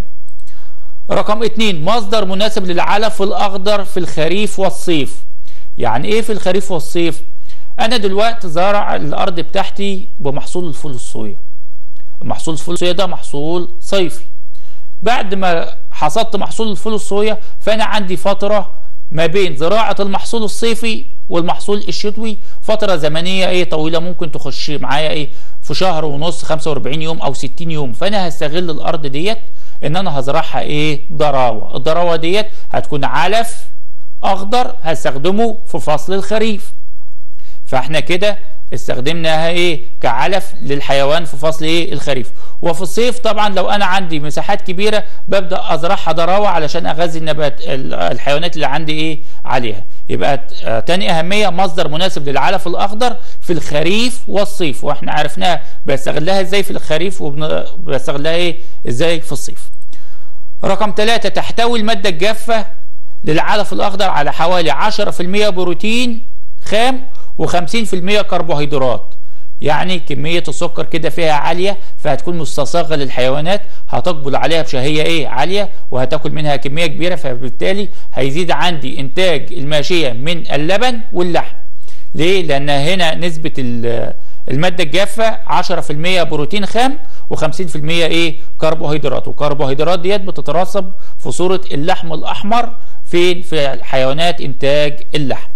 رقم اتنين مصدر مناسب للعلف الاخضر في الخريف والصيف. يعني ايه في الخريف والصيف؟ انا دلوقتي زارع الارض بتاعتي بمحصول الفول الصويا. محصول الفول الصويا ده محصول صيفي. بعد ما حصدت محصول الفول الصويا فانا عندي فتره ما بين زراعه المحصول الصيفي والمحصول الشتوي، فتره زمنيه ايه؟ طويله، ممكن تخش معايا ايه؟ في شهر ونص، خمسة واربعين يوم او ستين يوم. فانا هستغل الارض ديت ان انا هزرعها ايه؟ ضراوه. الضراوه ديت هتكون علف اخضر هستخدمه في فصل الخريف. فاحنا كده استخدمناها ايه؟ كعلف للحيوان في فصل ايه؟ الخريف. وفي الصيف طبعا لو انا عندي مساحات كبيره ببدا ازرعها ضراوه علشان اغذي النبات الحيوانات اللي عندي ايه؟ عليها. يبقى تاني اهميه مصدر مناسب للعلف الاخضر في الخريف والصيف، واحنا عرفناها بستغلها ازاي في الخريف وبستغلها ايه؟ ازاي في الصيف. رقم ثلاثة تحتوي الماده الجافه للعلف الاخضر على حوالي عشرة في المية بروتين خام وخمسين في المية كربوهيدرات. يعني كمية السكر كده فيها عالية، فهتكون مستصاغة للحيوانات، هتقبل عليها بشهية ايه؟ عالية، وهتاكل منها كمية كبيرة، فبالتالي هيزيد عندي انتاج الماشية من اللبن واللحم. ليه؟ لان هنا نسبة المادة الجافة عشرة في المية بروتين خام وخمسين في المية ايه؟ كربوهيدرات. والكربوهيدرات ديت بتترسب في صورة اللحم الاحمر فين؟ في حيوانات انتاج اللحم.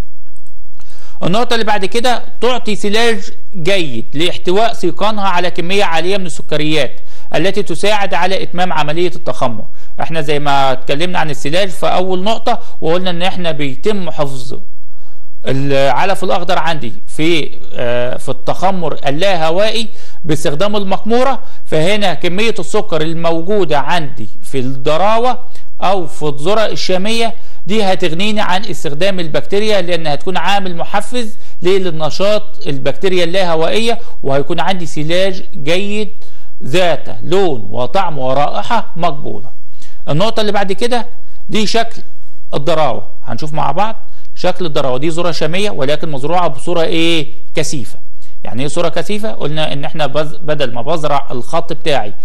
النقطة اللي بعد كده تعطي سلاج جيد لاحتواء سيقانها على كمية عالية من السكريات التي تساعد على اتمام عملية التخمر. احنا زي ما اتكلمنا عن السلاج في اول نقطة وقلنا ان احنا بيتم حفظ العلف الاخضر عندي في آه في التخمر اللاهوائي باستخدام المكمورة. فهنا كمية السكر الموجودة عندي في الضراوة او في الذرة الشامية دي هتغنيني عن استخدام البكتيريا، لان هتكون عامل محفز للنشاط البكتيريا اللاهوائيه، وهيكون عندي سلاج جيد ذات لون وطعم ورائحه مقبوله. النقطه اللي بعد كده دي شكل الضراوه. هنشوف مع بعض شكل الضراوه. دي ذره شاميه ولكن مزروعه بصوره ايه؟ كثيفه. يعني ايه صوره كثيفه؟ قلنا ان احنا بدل ما بزرع الخط بتاعي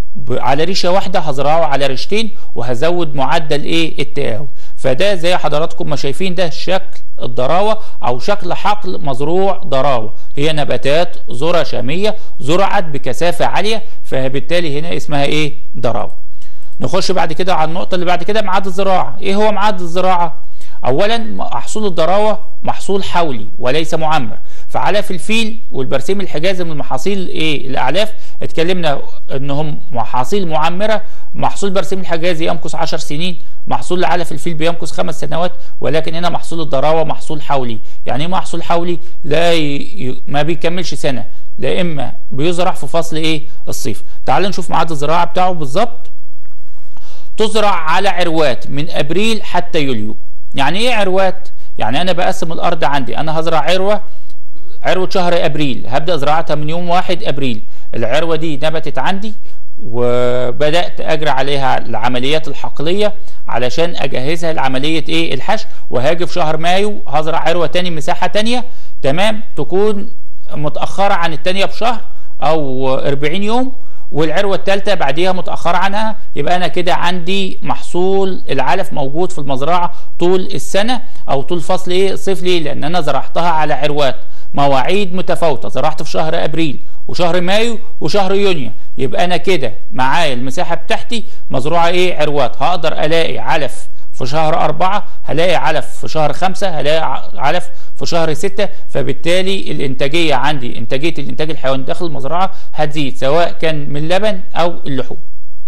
على ريشه واحده هزرعه على ريشتين وهزود معدل ايه التقاوي. فده زي حضراتكم ما شايفين ده شكل الضراوه او شكل حقل مزروع ضراوه، هي نباتات ذره شاميه زرعت بكثافه عاليه، فبالتالي هنا اسمها ايه ضراوه. نخش بعد كده على النقطه اللي بعد كده، ميعاد الزراعه. ايه هو ميعاد الزراعه؟ اولا محصول الضراوه محصول حولي وليس معمر، فعلف الفيل والبرسيم الحجازي من المحاصيل ايه الاعلاف اتكلمنا انهم محاصيل معمره. محصول برسيم الحجازي يمكث عشر سنين، محصول علف الفيل بيمكث خمس سنوات، ولكن هنا محصول الضراوه محصول حولي. يعني ايه محصول حولي؟ لا ي... ما بيكملش سنه، لا اما بيزرع في فصل ايه الصيف. تعال نشوف ميعاد الزراعه بتاعه بالظبط. تزرع على عروات من ابريل حتى يوليو. يعني ايه عروات؟ يعني انا بقسم الارض عندي، انا هزرع عروه عروه شهر ابريل، هبدا زراعتها من يوم واحد ابريل. العروه دي نبتت عندي وبدات اجري عليها العمليات الحقليه علشان اجهزها لعمليه ايه الحشو، وهاجي في شهر مايو هزرع عروه تاني مساحه تانيه تمام تكون متاخره عن التانيه بشهر او أربعين يوم، والعروه الثالثه بعديها متاخره عنها. يبقى انا كده عندي محصول العلف موجود في المزرعه طول السنه او طول فصل ايه الصيف. ليه؟ لان انا زرعتها على عروات مواعيد متفاوته، زرعت في شهر ابريل وشهر مايو وشهر يونيو. يبقى انا كده معايا المساحه بتاعتي مزروعه ايه عروات. هقدر الاقي علف في شهر أربعة، هلاقي علف في شهر خمسة، هلاقي علف في شهر ستة. فبالتالي الانتاجيه عندي، انتاجيه الانتاج الحيواني داخل المزرعه هتزيد سواء كان من اللبن او اللحوم.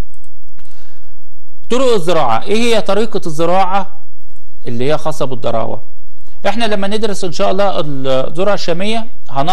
طرق الزراعه. ايه هي طريقه الزراعه اللي هي خاصه بالضراوه؟ احنا لما ندرس ان شاء الله الذره الشاميه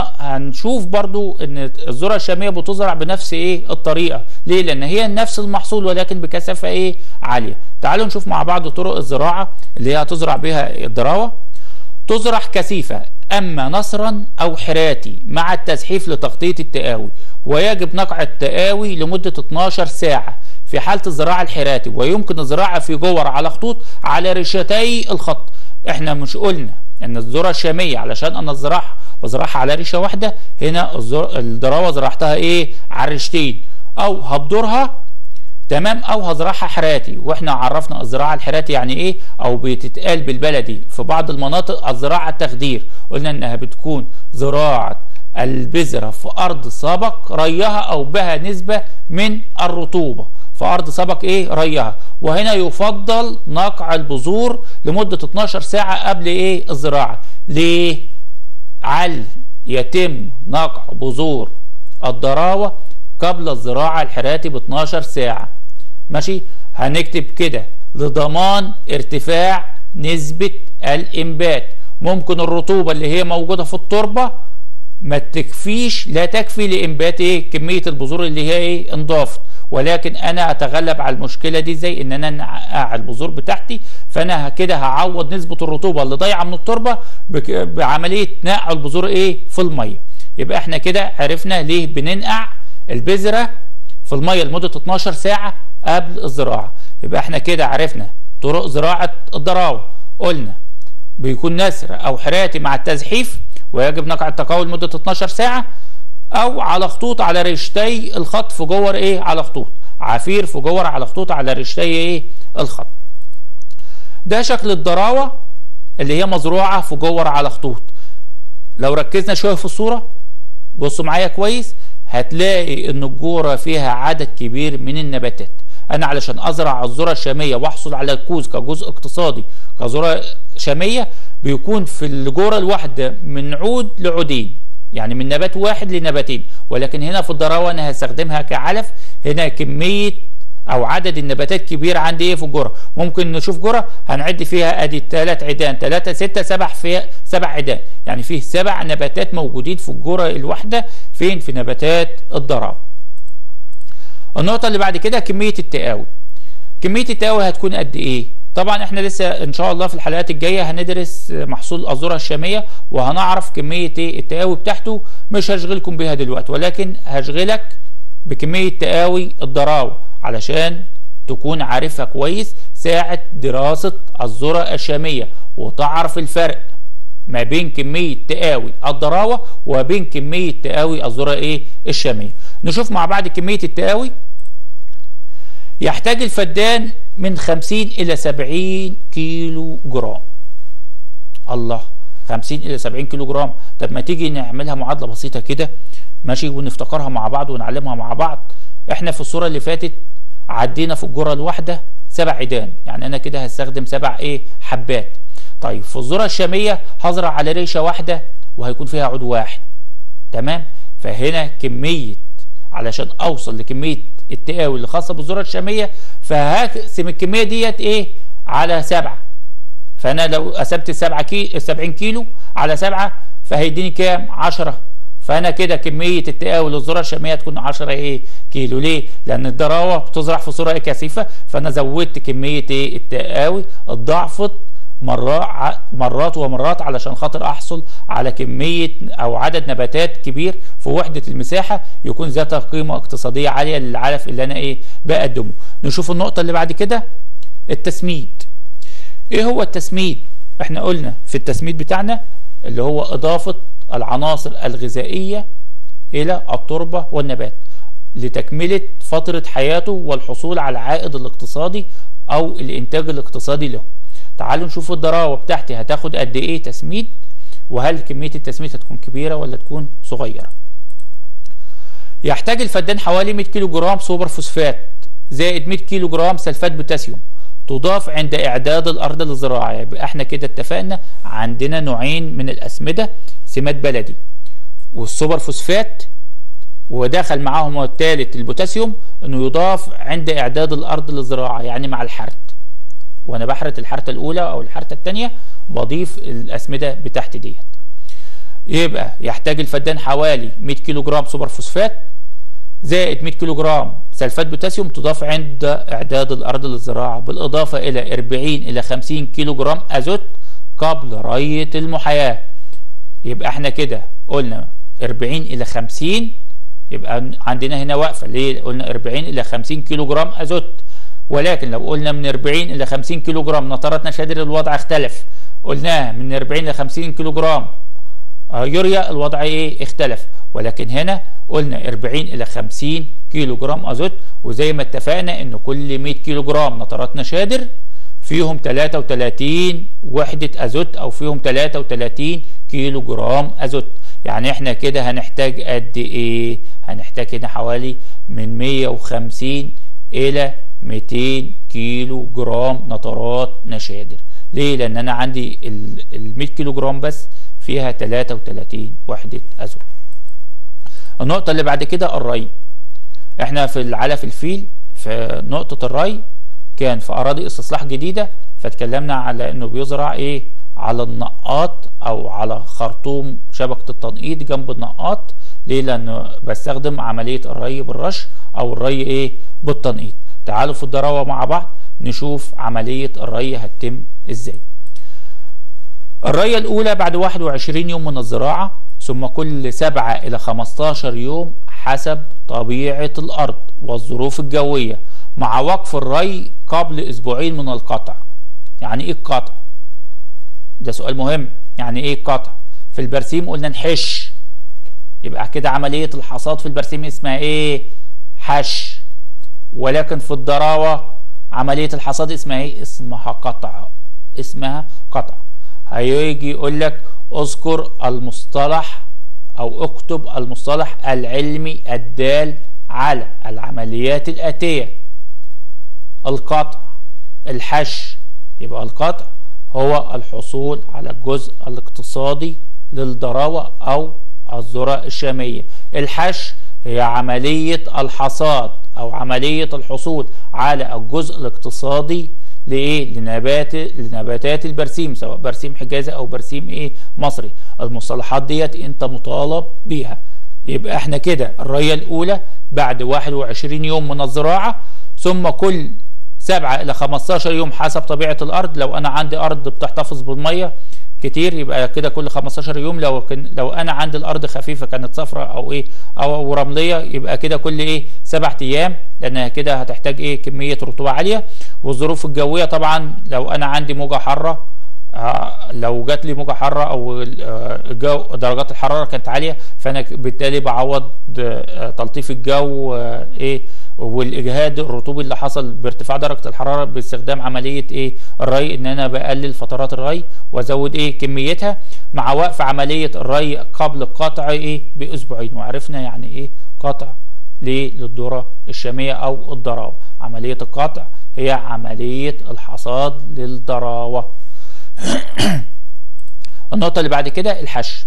هنشوف برضو ان الذره الشاميه بتزرع بنفس ايه الطريقه. ليه؟ لان هي نفس المحصول ولكن بكثافه ايه عاليه. تعالوا نشوف مع بعض طرق الزراعه اللي هي هتزرع بها الضراوه. تزرع كثيفه اما نصرا او حراتي مع التزحيف لتغطيه التقاوي، ويجب نقع التقاوي لمده اتناشر ساعه في حاله الزراعه الحراتي، ويمكن الزراعه في جور على خطوط على ريشتي الخط. احنا مش قلنا ان الذره الشاميه علشان انا الزراعه بزرعها على ريشه واحده، هنا الضراوه زرعتها ايه على ريشتين، او هبدرها تمام او هزرعها حراتي. واحنا عرفنا الزراعه الحراتي يعني ايه، او بتتقال بالبلدي في بعض المناطق الزراعه التخدير. قلنا انها بتكون زراعه البذره في ارض سبق ريها او بها نسبه من الرطوبه، في ارض سبق ايه ريها. وهنا يفضل نقع البذور لمده اتناشر ساعه قبل ايه الزراعه. ليه؟ على يتم نقع بذور الضراوه قبل الزراعه الحراتي ب اتناشر ساعه. ماشي؟ هنكتب كده لضمان ارتفاع نسبه الانبات. ممكن الرطوبه اللي هي موجوده في التربه ما تكفيش، لا تكفي لانبات ايه كميه البذور اللي هي ايه انضافت، ولكن انا اتغلب على المشكله دي زي ان انا انقع البذور بتاعتي. فانا كده هعوض نسبه الرطوبه اللي ضايعه من التربه بعمليه نقع البذور ايه في الميه. يبقى احنا كده عرفنا ليه بننقع البذره في الميه لمده اتناشر ساعه قبل الزراعه. يبقى احنا كده عرفنا طرق زراعه الضراوه. قلنا بيكون نسر او حراتي مع التزحيف، ويجب نقع التقاوي لمده اتناشر ساعه، او على خطوط على ريشتي الخط في جور ايه على خطوط، عفير في جور على خطوط على ريشتي ايه الخط. ده شكل الضراوه اللي هي مزروعه في جور على خطوط. لو ركزنا شويه في الصوره بصوا معايا كويس هتلاقي ان الجوره فيها عدد كبير من النباتات. انا علشان ازرع الذره الشاميه واحصل على الكوز كجزء اقتصادي كذره شاميه بيكون في الجوره الواحده من عود لعودين، يعني من نبات واحد لنباتين. ولكن هنا في الضراوه انا هستخدمها كعلف. هنا كميه او عدد النباتات كبير عندي ايه في الجره. ممكن نشوف جره هنعد فيها ادي ثلاث عيدان، ثلاثة ستة سبع فيها سبع عيدان، يعني فيه سبع نباتات موجودين في الجره الواحده فين في نباتات الضراوه. النقطه اللي بعد كده كميه التقاوي. كميه التقاوي هتكون قد ايه؟ طبعا احنا لسه ان شاء الله في الحلقات الجايه هندرس محصول الذره الشاميه وهنعرف كميه ايه التقاوي بتاعته. مش هشغلكم بيها دلوقتي، ولكن هشغلك بكميه تقاوي الضراوه علشان تكون عارفها كويس ساعه دراسه الذره الشاميه، وتعرف الفرق ما بين كميه تقاوي الضراوه وبين كميه تقاوي الذره ايه الشاميه. نشوف مع بعض كميه التقاوي يحتاج الفدان من خمسين الى سبعين كيلو جرام. الله، خمسين الى سبعين كيلو جرام. طب ما تيجي نعملها معادله بسيطه كده ماشي ونفتكرها مع بعض ونعلمها مع بعض. احنا في الصوره اللي فاتت عدينا في الجره الواحده سبع عيدان، يعني انا كده هستخدم سبع ايه حبات. طيب في الذره الشاميه هزرع على ريشه واحده وهيكون فيها عود واحد، تمام؟ فهنا كميه، علشان اوصل لكميه التقاوي اللي خاصه بالذره الشاميه فهقسم الكميه ديت ايه على سبعه. فانا لو قسمت السبعه كي سبعين كيلو على سبعه فهيديني كام؟ عشرة. فانا كده كميه التقاوي للذره الشاميه تكون عشرة ايه كيلو. ليه؟ لان الدراوه بتزرع في صوره ايه كثيفه، فانا زودت كميه ايه التقاوي اتضاعفت مرات مرات ومرات علشان خاطر احصل على كميه او عدد نباتات كبير في وحده المساحه يكون ذات قيمه اقتصاديه عاليه للعلف اللي انا ايه بقدمه. نشوف النقطه اللي بعد كده، التسميد. ايه هو التسميد؟ احنا قلنا في التسميد بتاعنا اللي هو اضافه العناصر الغذائيه الى التربه والنبات لتكمله فتره حياته والحصول على العائد الاقتصادي او الانتاج الاقتصادي له. تعالوا نشوف الضراوه بتاعتي هتاخد قد ايه تسميد، وهل كميه التسميد هتكون كبيره ولا تكون صغيره. يحتاج الفدان حوالي مية كيلو جرام سوبر فوسفات زائد مية كيلو جرام سلفات بوتاسيوم تضاف عند اعداد الارض للزراعه. يبقى احنا كده اتفقنا عندنا نوعين من الاسمده، سماد بلدي والسوبر فوسفات، ودخل معاهم الثالث البوتاسيوم انه يضاف عند اعداد الارض للزراعه، يعني مع الحرث. وانا بحرث الحرثه الاولى او الحرثه الثانيه بضيف الاسمده بتاعتي ديت. يبقى يحتاج الفدان حوالي مية كيلو جرام سوبر فوسفات زائد مية كيلو جرام سلفات بوتاسيوم تضاف عند اعداد الارض للزراعه، بالاضافه الى أربعين الى خمسين كيلو جرام ازوت قبل ري المحياه. يبقى احنا كده قلنا أربعين الى خمسين، يبقى عندنا هنا وقفه. ليه قلنا أربعين الى خمسين كيلو جرام ازوت؟ ولكن لو قلنا من أربعين الى خمسين كيلو جرام نترات نشادر الوضع اختلف. قلناها من أربعين الى خمسين كيلو جرام يوريا الوضع ايه اختلف. ولكن هنا قلنا أربعين الى خمسين كيلو جرام ازوت، وزي ما اتفقنا ان كل مية كيلو جرام نترات نشادر فيهم تلاتة وتلاتين وحده ازوت او فيهم تلاتة وتلاتين كيلو جرام ازوت. يعني احنا كده هنحتاج قد ايه؟ هنحتاج هنا حوالي من مية وخمسين الى ميتين كيلو جرام نترات نشادر. ليه؟ لان انا عندي ال مية كيلو جرام بس فيها تلاتة وتلاتين وحده ازوت. النقطه اللي بعد كده الري. احنا في العلف الفيل في نقطه الري كان في اراضي استصلاح جديده، فاتكلمنا على انه بيزرع ايه على النقاط او على خرطوم شبكه التنقيط جنب النقاط. ليه؟ لانه بستخدم عمليه الري بالرش او الري ايه بالتنقيط. تعالوا في الضراوه مع بعض نشوف عمليه الري هتتم ازاي. الريه الاولى بعد واحد وعشرين يوم من الزراعه، ثم كل سبعة الى خمستاشر يوم حسب طبيعه الارض والظروف الجويه، مع وقف الري قبل اسبوعين من القطع. يعني ايه القطع؟ ده سؤال مهم. يعني ايه القطع؟ في البرسيم قلنا نحش، يبقى كده عمليه الحصاد في البرسيم اسمها ايه؟ حش. ولكن في الضراوه عمليه الحصاد اسمها ايه؟ اسمها قطع. اسمها قطع. هيجي يقول لك اذكر المصطلح او اكتب المصطلح العلمي الدال على العمليات الاتيه: القطع، الحش. يبقى القطع هو الحصول على الجزء الاقتصادي للضراوه او الذره الشاميه. الحش هي عمليه الحصاد او عمليه الحصول على الجزء الاقتصادي لايه؟ لنبات لنباتات البرسيم، سواء برسيم حجازي او برسيم ايه مصري. المصطلحات ديت انت مطالب بيها. يبقى احنا كده الريه الاولى بعد واحد وعشرين يوم من الزراعه، ثم كل سبعة الى خمستاشر يوم حسب طبيعه الارض. لو انا عندي ارض بتحتفظ بالميه كتير يبقى كده كل خمستاشر يوم. لو كن لو انا عندي الارض خفيفه كانت صفراء او ايه او رمليه يبقى كده كل ايه سبع ايام، لانها كده هتحتاج ايه كميه رطوبه عاليه. والظروف الجويه طبعا لو انا عندي موجه حاره، آه لو جات لي موجه حاره او الجو درجات الحراره كانت عاليه، فانا بالتالي بعوض آه تلطيف الجو آه ايه والاجهاد الرطوبي اللي حصل بارتفاع درجه الحراره باستخدام عمليه ايه الري، ان انا بقلل فترات الري وازود ايه كميتها، مع وقف عمليه الري قبل القطع ايه باسبوعين. وعرفنا يعني ايه قطع ليه للذره الشاميه او الضراوه. عمليه القطع هي عمليه الحصاد للضراوه. النقطه اللي بعد كده الحش.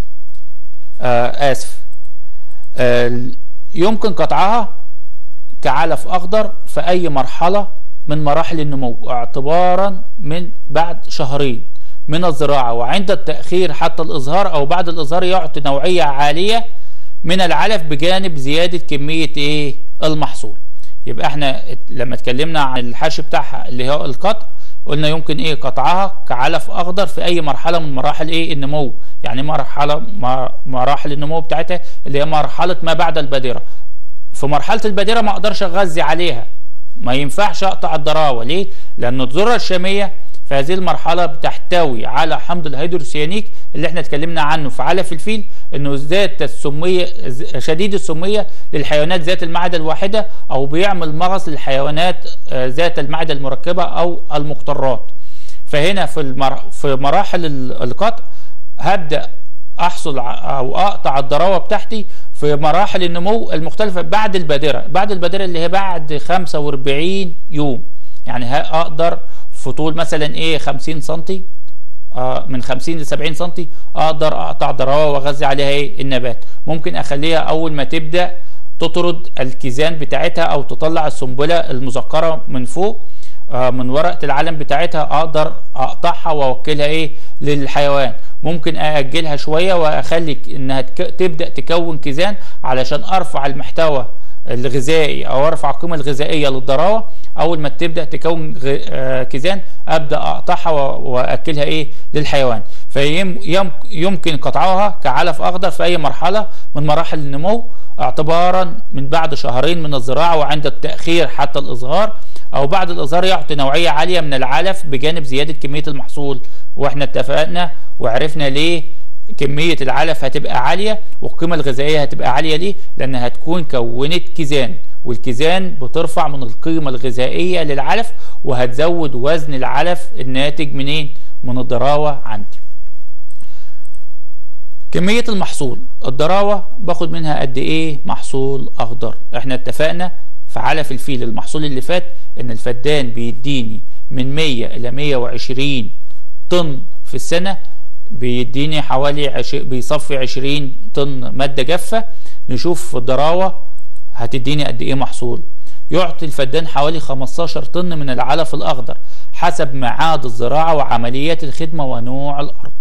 آه اسف آه يمكن قطعها كعلف اخضر في اي مرحله من مراحل النمو اعتبارا من بعد شهرين من الزراعه، وعند التاخير حتى الازهار او بعد الازهار يعطي نوعيه عاليه من العلف بجانب زياده كميه ايه المحصول. يبقى احنا لما اتكلمنا عن الحش بتاعها اللي هو القطع قلنا يمكن ايه قطعها كعلف اخضر في اي مرحله من مراحل ايه النمو. يعني مرحله مراحل النمو بتاعتها اللي هي مرحله ما بعد البادره. في مرحله البادره ما اقدرش اغذي عليها، ما ينفعش اقطع الضراوه. ليه؟ لان الذره الشاميه في هذه المرحله بتحتوي على حمض الهيدروسيانيك اللي احنا اتكلمنا عنه في علف الفيل، انه ذات السميه شديد السميه للحيوانات ذات المعده الواحده، او بيعمل مغص للحيوانات ذات المعده المركبه او المقطرات. فهنا في المر... في مراحل القطع هبدا احصل او اقطع الضراوه بتاعتي في مراحل النمو المختلفه بعد البادره. بعد البادره اللي هي بعد خمسة وأربعين يوم، يعني اقدر في طول مثلا ايه خمسين سنتي، آه من خمسين ل سبعين سنتي اقدر اقطع ضراوه واغذي عليها ايه النبات. ممكن اخليها اول ما تبدا تطرد الكيزان بتاعتها او تطلع السنبله المذكره من فوق آه من ورقه العلم بتاعتها، اقدر اقطعها واوكلها ايه للحيوان. ممكن ااجلها شويه واخلي انها تبدا تكون كيزان علشان ارفع المحتوى الغذائي او ارفع القيمه الغذائيه للضراوه. اول ما تبدا تكون كيزان ابدا اقطعها واكلها ايه للحيوان. فيمكن قطعها كعلف اخضر في اي مرحله من مراحل النمو اعتبارا من بعد شهرين من الزراعه، وعند التاخير حتى الازهار او بعد الازهار يعطي نوعيه عاليه من العلف بجانب زياده كميه المحصول. واحنا اتفقنا وعرفنا ليه كمية العلف هتبقى عالية والقيمة الغذائية هتبقى عالية. ليه؟ لأنها هتكون كونت كيزان، والكيزان بترفع من القيمة الغذائية للعلف وهتزود وزن العلف الناتج منين؟ من الضراوة عندي. كمية المحصول، الضراوة باخد منها قد ايه محصول اخضر؟ احنا اتفقنا في علف الفيل المحصول اللي فات ان الفدان بيديني من مية الى مية وعشرين طن في السنة، بيديني حوالي عش... بيصفي عشرين طن مادة جافة. نشوف في الضراوة هتديني قد ايه محصول. يعطي الفدان حوالي خمستاشر طن من العلف الاخضر حسب ميعاد الزراعة وعمليات الخدمة ونوع الارض.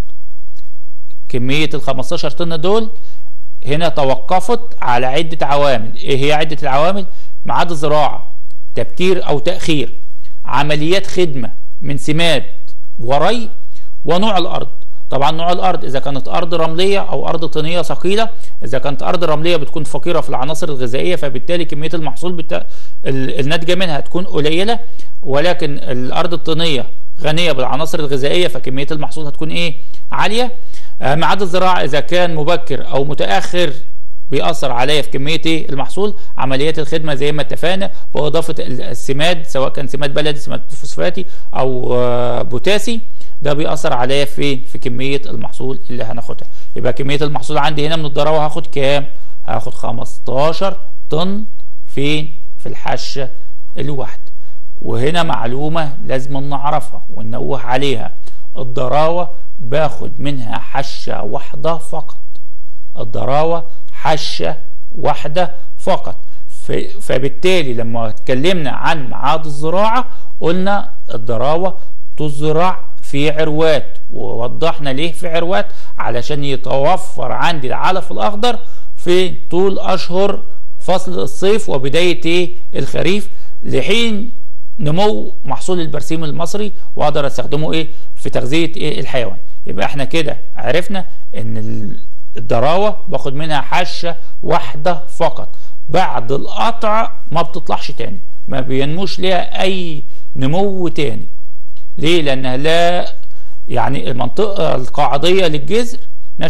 كمية ال خمستاشر طن دول هنا توقفت على عدة عوامل. ايه هي عدة العوامل؟ ميعاد الزراعة، تبكير او تأخير، عمليات خدمة من سماد وري، ونوع الارض. طبعا نوع الارض اذا كانت ارض رمليه او ارض طينيه ثقيله. اذا كانت ارض رمليه بتكون فقيره في العناصر الغذائيه، فبالتالي كميه المحصول بتا... الناتجه منها هتكون قليله. ولكن الارض الطينيه غنيه بالعناصر الغذائيه فكميه المحصول هتكون ايه عاليه. آه ميعاد الزراعه اذا كان مبكر او متاخر بيأثر عليا في كميه ايه المحصول. عمليات الخدمه زي ما اتفقنا باضافه السماد سواء كان سماد بلدي سماد فوسفاتي او آه بوتاسي، ده بيأثر عليا فين؟ في كمية المحصول اللي هناخدها. يبقى كمية المحصول عندي هنا من الضراوة هاخد كام؟ هاخد خمستاشر طن فين؟ في الحشة الواحدة. وهنا معلومة لازم نعرفها وننوه عليها، الضراوة باخد منها حشة واحدة فقط. الضراوة حشة واحدة فقط. فبالتالي لما اتكلمنا عن ميعاد الزراعة قلنا الضراوة تزرع في عروات، ووضحنا ليه في عروات علشان يتوفر عندي العلف الاخضر في طول اشهر فصل الصيف وبدايه ايه الخريف لحين نمو محصول البرسيم المصري واقدر استخدمه ايه في تغذيه ايه الحيوان. يبقى احنا كده عرفنا ان الضراوه باخد منها حشه واحده فقط. بعد القطع ما بتطلعش تاني، ما بينموش ليها اي نمو تاني. ليه؟ لانها لا يعني المنطقه القاعديه للجذر ماشي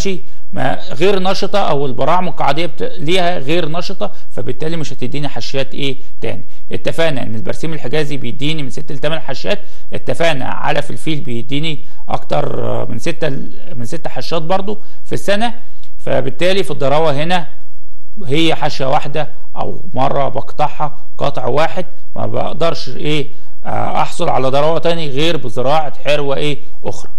ما غير نشطه، او البراعم القاعديه بت... ليها غير نشطه، فبالتالي مش هتديني حشات ايه تاني. اتفقنا ان البرسيم الحجازي بيديني من ست لتمن حشات، اتفقنا علف الفيل بيديني اكتر من ستة من ست حشات برضو في السنه، فبالتالي في الضراوه هنا هي حشه واحده او مره بقطعها قطع واحد، ما بقدرش ايه احصل على ضراوه تاني غير بزراعه حروه ايه اخرى.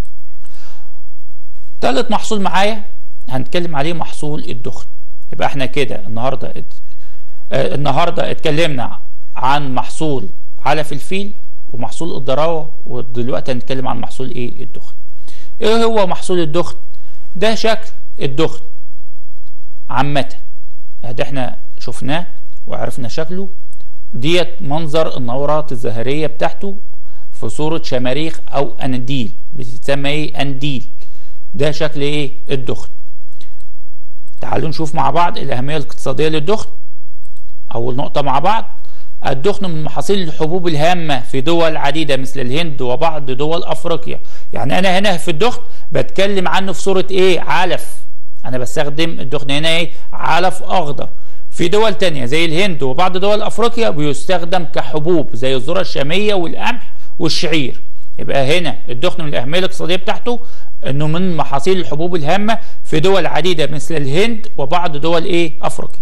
تالت محصول معايا هنتكلم عليه محصول الدخن. يبقى احنا كده النهارده ات... اه النهارده اتكلمنا عن محصول علف الفيل ومحصول الضراوه، ودلوقتي هنتكلم عن محصول ايه الدخن. ايه هو محصول الدخن؟ ده شكل الدخن عامه، ده احنا شفناه وعرفنا شكله. ديت منظر النورات الزهريه بتاعته في صوره شماريخ او انديل، بتتسمى ايه انديل. ده شكل ايه الدخن. تعالوا نشوف مع بعض الاهميه الاقتصاديه للدخن. اول نقطه مع بعض، الدخن من محاصيل الحبوب الهامه في دول عديده مثل الهند وبعض دول افريقيا. يعني انا هنا في الدخن بتكلم عنه في صوره ايه علف، انا بستخدم الدخن هنا ايه علف اخضر. في دول تانية زي الهند وبعض دول افريقيا بيستخدم كحبوب زي الذره الشاميه والقمح والشعير. يبقى هنا الدخن من الاهميه الاقتصاديه بتاعته انه من محاصيل الحبوب الهامه في دول عديده مثل الهند وبعض دول ايه افريقيا.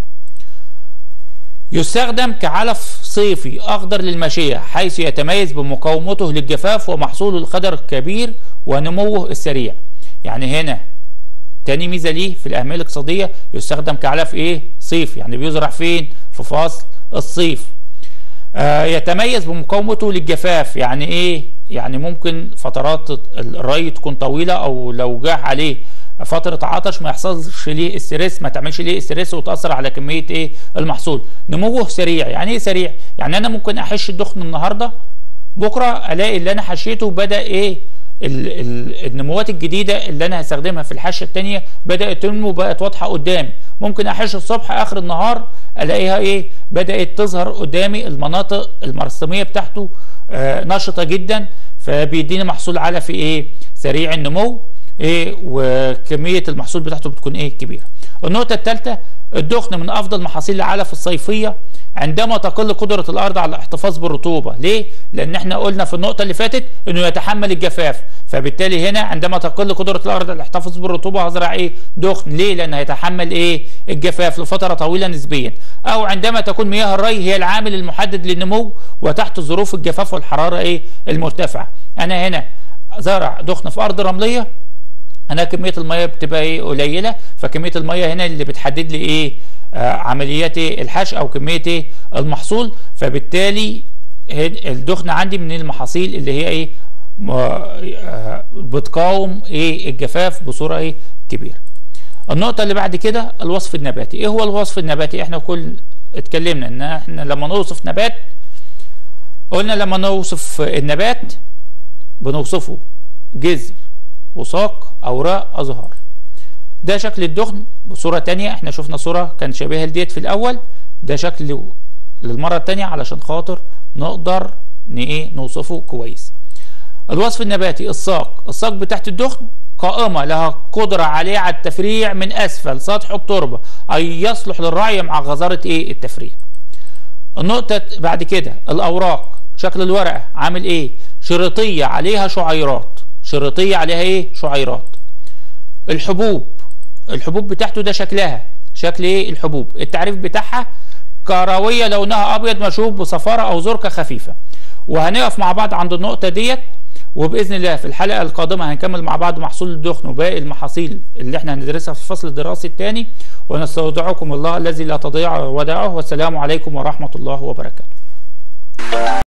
يستخدم كعلف صيفي اخضر للماشيه، حيث يتميز بمقاومته للجفاف ومحصوله الخضر الكبير ونموه السريع. يعني هنا تاني ميزه ليه في الاهميه الاقتصاديه، يستخدم كعلف ايه صيفي، يعني بيزرع فين في فصل الصيف. آه يتميز بمقاومته للجفاف. يعني ايه؟ يعني ممكن فترات الري تكون طويله، او لو جه عليه فتره عطش ما يحصلش ليه استرس، ما تعملش ليه استرس وتاثر على كميه ايه المحصول. نموه سريع. يعني ايه سريع؟ يعني انا ممكن احش الدخن النهارده، بكره الاقي اللي انا حشيته بدا ايه ال ال النموات الجديده اللي انا هستخدمها في الحشه الثانيه بدات تنمو، بقت واضحه قدامي. ممكن احش الصبح اخر النهار الاقيها ايه بدات تظهر قدامي المناطق المرسوميه بتاعته آه نشطه جدا، فبيديني محصول علفي ايه سريع النمو ايه، وكميه المحصول بتاعته بتكون ايه كبيره. النقطه الثالثه، الدخن من افضل محاصيل العلف الصيفيه عندما تقل قدره الارض على الاحتفاظ بالرطوبه. ليه؟ لان احنا قلنا في النقطه اللي فاتت انه يتحمل الجفاف، فبالتالي هنا عندما تقل قدره الارض على الاحتفاظ بالرطوبه هزرع ايه دخن. ليه؟ لان هيتحمل ايه الجفاف لفتره طويله نسبيا. او عندما تكون مياه الري هي العامل المحدد للنمو وتحت ظروف الجفاف والحراره ايه المرتفعه. انا هنا زرع دخن في ارض رمليه، انا كميه الميه بتبقى ايه قليله، فكميه الميه هنا اللي بتحدد لي ايه آه عمليات إيه الحش او كميه ايه المحصول. فبالتالي الدخن عندي من المحاصيل اللي هي ايه آه بتقاوم ايه الجفاف بصوره ايه كبيره. النقطه اللي بعد كده الوصف النباتي. ايه هو الوصف النباتي؟ احنا كل اتكلمنا ان احنا لما نوصف نبات قلنا لما نوصف النبات بنوصفه جذر وساق اوراق ازهار. ده شكل الدخن بصوره تانية. احنا شفنا صوره كان شبيهه لديت في الاول، ده شكل للمره التانية علشان خاطر نقدر ايه نوصفه كويس. الوصف النباتي الساق. الساق بتاعت الدخن قائمه لها قدره عاليه على التفريع من اسفل سطح التربه، اي يصلح للرعي مع غزاره ايه التفريع. النقطه بعد كده الاوراق. شكل الورقه عامل ايه؟ شريطيه عليها شعيرات، شريطيه عليها ايه شعيرات. الحبوب. الحبوب بتاعته ده شكلها شكل ايه الحبوب. التعريف بتاعها كرويه لونها ابيض مشوب بصفاره او زرقه خفيفه. وهنقف مع بعض عند النقطه ديت، وباذن الله في الحلقه القادمه هنكمل مع بعض محصول الدخن وباقي المحاصيل اللي احنا هندرسها في الفصل الدراسي الثاني. ونستودعكم الله الذي لا تضيع ودائعه، والسلام عليكم ورحمه الله وبركاته.